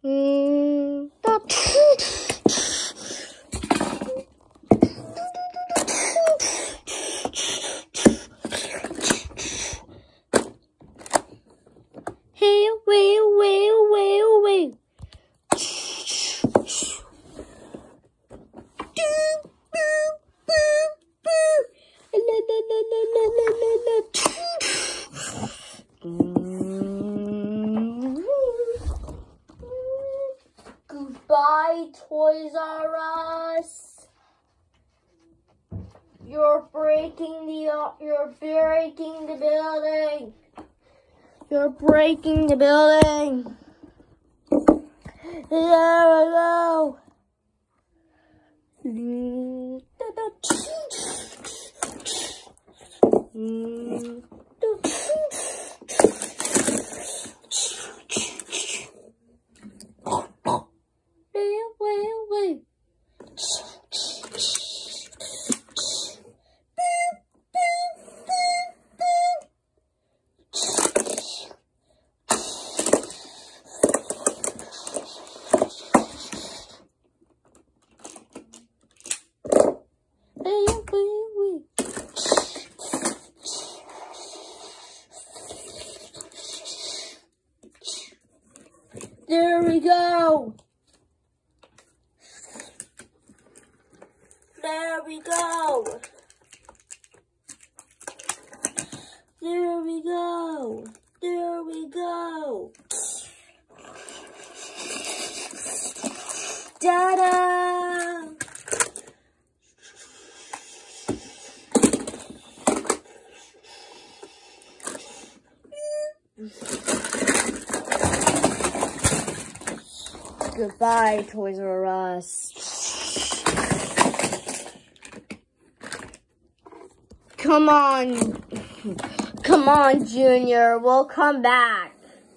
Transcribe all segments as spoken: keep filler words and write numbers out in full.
Mm. Hey, away, away, away, away. Goodbye, Toys R Us. You're breaking the you're breaking the building. You're breaking the building. There we go. There we go. There we go. There we go. There we go. Ta-da! Goodbye, Toys R Us. Come on. Come on, Junior. We'll come back.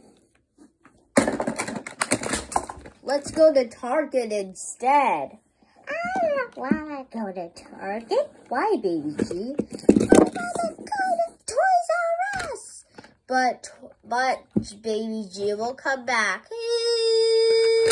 Let's go to Target instead. I don't want to go to Target. Why, Baby G? I want to go to Toys R Us. But, but, Baby G will come back.